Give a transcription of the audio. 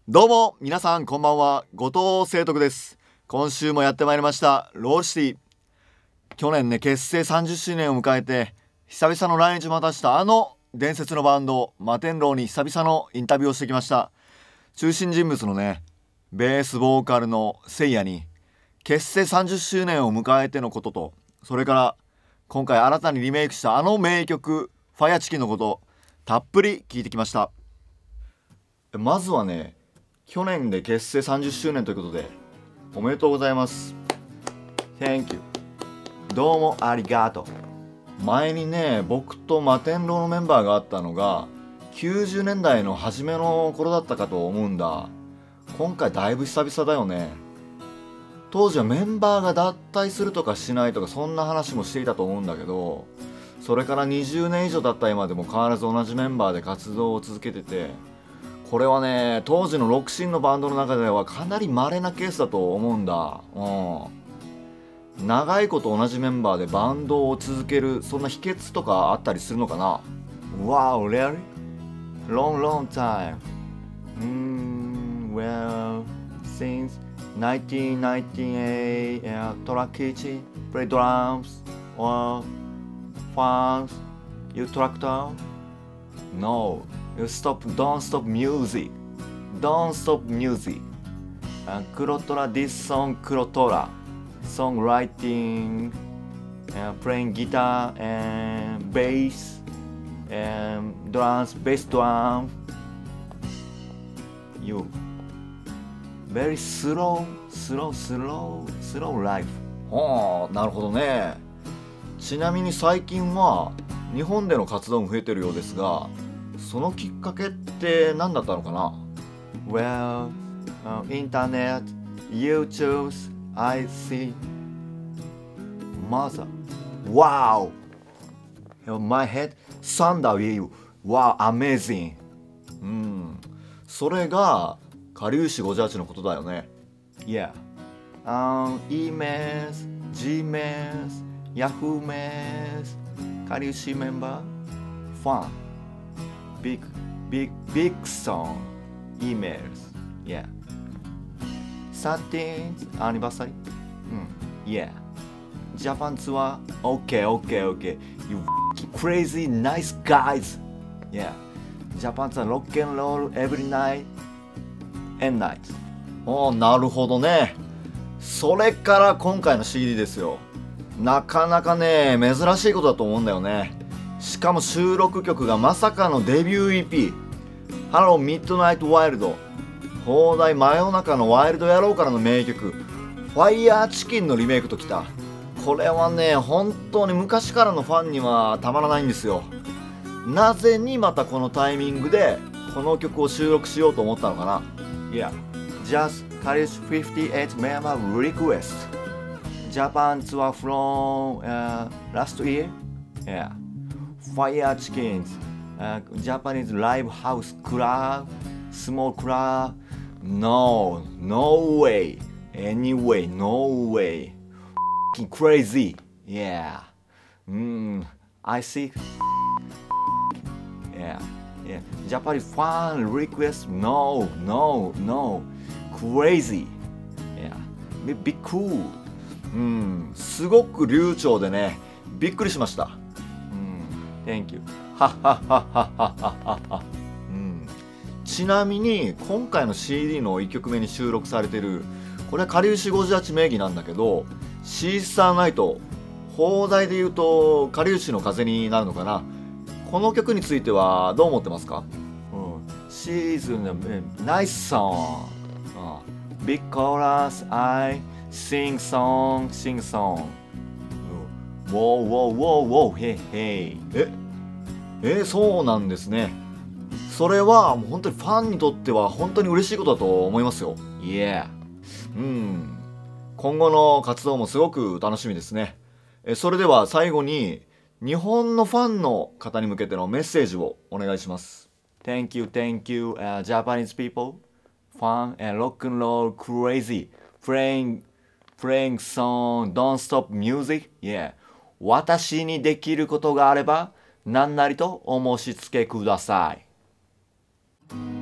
どうも皆さんこんばんは、後藤聖徳です。今週もやってまいりましたロールシティ。去年ね、結成30周年を迎えて久々の来日を果たしたあの伝説のバンドマテンローに久々のインタビューをしてきました。中心人物のね、ベースボーカルのせいやに結成30周年を迎えてのことと、それから今回新たにリメイクしたあの名曲ファイアチキンのことたっぷり聞いてきました。まずはね、去年で結成30周年ということでおめでとうございます。 Thank you。 どうもありがとう。前にね、僕とマテンローのメンバーがあったのが90年代の初めの頃だったかと思うんだ。今回だいぶ久々だよね。当時はメンバーが脱退するとかしないとかそんな話もしていたと思うんだけど、それから20年以上経った今でも変わらず同じメンバーで活動を続けてて、これはね、当時のロックシーンのバンドの中ではかなり稀なケースだと思うんだ。長いこと同じメンバーでバンドを続ける、そんな秘訣とかあったりするのかな。 Wow, really? Long time. Well, since 1998, Torakichi play drums or fans, you tractor? No, you don't stop music. Don't stop music. Kurotora, this song Kurotora. Songwriting, playing guitar and bass and drums, bass drum. You very slow life. はあ、なるほどね。ちなみに最近は日本での活動も増えてるようですが、そのきっかけって何だったのかな。 Well, internet, YouTube, I see Mother. Wow! My head thunder wave. Wow, amazing! それがかりゆし58のことだよね。 Yeah. Emails, Gmails, Yahoo Mails, かりゆしメンバー Fun Big song Emails. Yeah. 13th anniversary. Yeah. Japan tour. Okay. You crazy nice guys. Yeah. Japan tour rock and roll every night and night. なるほどね。それから今回の CD ですよ。なかなかね、珍しいことだと思うんだよね。しかも収録曲がまさかのデビュー EP Hello Midnight Wild、 放題真夜中のワイルド野郎からの名曲ファイヤーチキンのリメイクときた。これはね、本当に昔からのファンにはたまらないんですよ。なぜにまたこのタイミングでこの曲を収録しようと思ったのかな。 Yeah, just Karish 58 member request Japan tour from last year. Yeah, Fire Chickens, Japanese live house club, small club. No way, anyway, no way. Crazy. Yeah. I see. Yeah. Japanese fan request. No. Crazy. Yeah. Be cool. すごく流暢でね、びっくりしました。Thank you. ちなみに今回の CD の1曲目に収録されてる、これはかりゆし58名義なんだけど、シーサーナイト、放題で言うとかりゆしの風になるのかな。この曲についてはどう思ってますか。シーズンのナイスソング、ビッグコーラス、I sing song。ウォーへい。そうなんですね。それはもう本当にファンにとっては本当に嬉しいことだと思いますよ。Yeah。今後の活動もすごく楽しみですね。それでは最後に日本のファンの方に向けてのメッセージをお願いします。 Thank you, Japanese people, fun and rock and roll crazy, playing song, don't stop music. Yeah. 私にできることがあれば何なりとお申し付けください。